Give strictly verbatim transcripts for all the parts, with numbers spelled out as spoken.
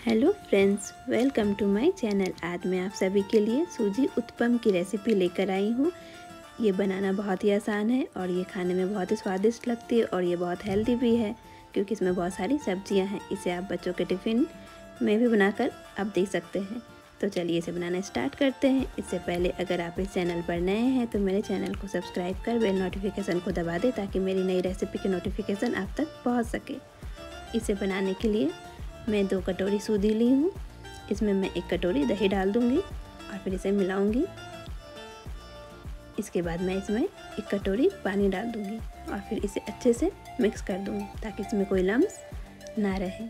Hello friends, welcome to my channel. आज मैं आप सभी के लिए सूजी उत्पम की रेसिपी लेकर आई हूँ। ये बनाना बहुत ही आसान है और ये खाने में बहुत ही स्वादिष्ट लगती है और ये बहुत हेल्दी भी है क्योंकि इसमें बहुत सारी सब्जियां हैं। इसे आप बच्चों के टिफ़िन में भी बनाकर आप दे सकते हैं। तो चलिए इसे बनाना स्टार्ट करते हैं। इससे पहले अगर आप इस चैनल पर नए हैं तो मेरे चैनल को सब्सक्राइब कर बेल नोटिफिकेशन को दबा दें ताकि मेरी नई रेसिपी की नोटिफिकेशन आप तक पहुँच सके। इसे बनाने के लिए मैं दो कटोरी सूजी ली हूँ। इसमें मैं एक कटोरी दही डाल दूँगी और फिर इसे मिलाऊंगी। इसके बाद मैं इसमें एक कटोरी पानी डाल दूँगी और फिर इसे अच्छे से मिक्स कर दूँगी ताकि इसमें कोई लम्स ना रहे।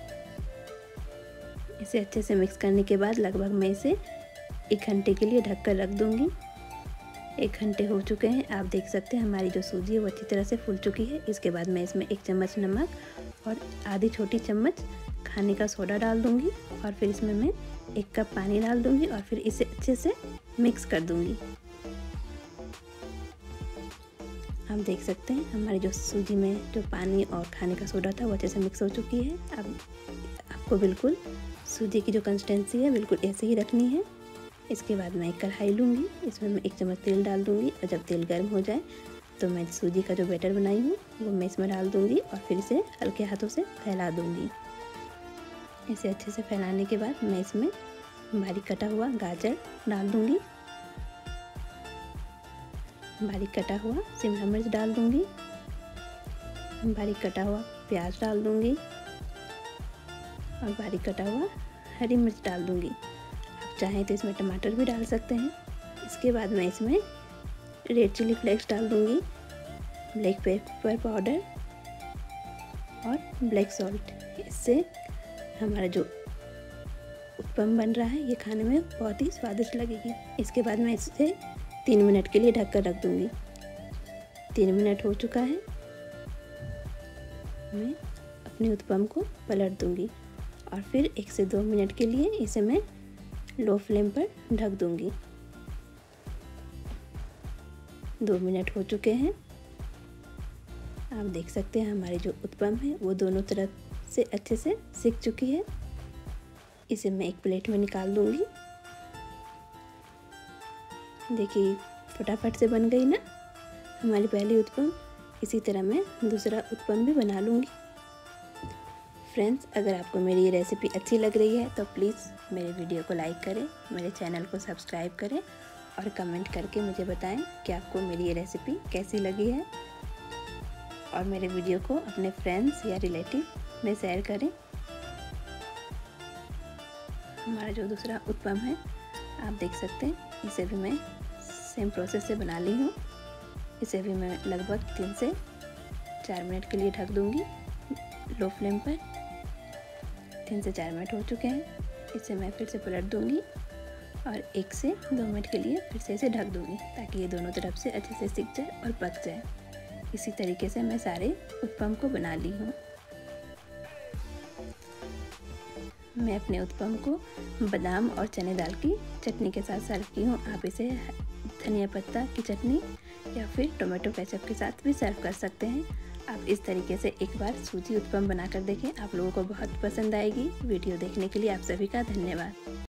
इसे अच्छे से मिक्स करने के बाद लगभग मैं इसे एक घंटे के लिए ढक कर रख दूँगी। एक घंटे हो चुके हैं, आप देख सकते हैं हमारी जो सूजी है वो अच्छी तरह से फूल चुकी है। इसके बाद मैं इसमें एक चम्मच नमक और आधी छोटी चम्मच खाने का सोडा डाल दूंगी और फिर इसमें मैं एक कप पानी डाल दूंगी और फिर इसे अच्छे से मिक्स कर दूंगी। आप देख सकते हैं हमारी जो सूजी में जो पानी और खाने का सोडा था वो अच्छे से मिक्स हो चुकी है। अब आपको बिल्कुल सूजी की जो कंसिस्टेंसी है बिल्कुल ऐसे ही रखनी है। इसके बाद मैं एक कढ़ाई लूँगी, इसमें मैं एक चम्मच तेल डाल दूँगी और जब तेल गर्म हो जाए तो मैं सूजी का जो बैटर बनाई हूँ वो मैं इसमें डाल दूँगी और फिर इसे हल्के हाथों से फैला दूँगी। इसे अच्छे से फैलाने के बाद मैं इसमें बारीक कटा हुआ गाजर डाल दूँगी, बारीक कटा हुआ शिमला मिर्च डाल दूँगी, बारीक कटा हुआ प्याज डाल दूँगी और बारीक कटा हुआ हरी मिर्च डाल दूँगी। आप चाहें तो इसमें टमाटर भी डाल सकते हैं। इसके बाद मैं इसमें रेड चिली फ्लेक्स डाल दूँगी, ब्लैक पेपर पाउडर और ब्लैक सॉल्ट। इससे हमारा जो उत्पम बन रहा है ये खाने में बहुत ही स्वादिष्ट लगेगी। इसके बाद मैं इसे तीन मिनट के लिए ढक कर रख दूँगी। तीन मिनट हो चुका है, मैं अपने उत्पम को पलट दूँगी और फिर एक से दो मिनट के लिए इसे मैं लो फ्लेम पर ढक दूँगी। दो मिनट हो चुके हैं, आप देख सकते हैं हमारी जो उत्पम है वो दोनों तरफ से अच्छे से सिक चुकी है। इसे मैं एक प्लेट में निकाल दूँगी। देखिए फटाफट से बन गई ना हमारी पहली उत्पम। इसी तरह मैं दूसरा उत्पम भी बना लूँगी। फ्रेंड्स, अगर आपको मेरी ये रेसिपी अच्छी लग रही है तो प्लीज़ मेरे वीडियो को लाइक करें, मेरे चैनल को सब्सक्राइब करें और कमेंट करके मुझे बताएं कि आपको मेरी ये रेसिपी कैसी लगी है और मेरे वीडियो को अपने फ्रेंड्स या रिलेटिव में शेयर करें। हमारा जो दूसरा उत्पम है आप देख सकते हैं, इसे भी मैं सेम प्रोसेस से बना ली हूँ। इसे भी मैं लगभग तीन से चार मिनट के लिए ढक दूँगी लो फ्लेम पर। तीन से चार मिनट हो चुके हैं, इसे मैं फिर से पलट दूँगी और एक से दो मिनट के लिए फिर से इसे ढक दूँगी ताकि ये दोनों तरफ से अच्छे से सिक जाए और पक जाए। इसी तरीके से मैं सारे उत्पम को बना ली हूँ। मैं अपने उत्पम को बादाम और चने दाल की चटनी के साथ सर्व की हूँ। आप इसे धनिया पत्ता की चटनी या फिर टोमेटो केचप के साथ भी सर्व कर सकते हैं। आप इस तरीके से एक बार सूजी उत्पम बनाकर देखें, आप लोगों को बहुत पसंद आएगी। वीडियो देखने के लिए आप सभी का धन्यवाद।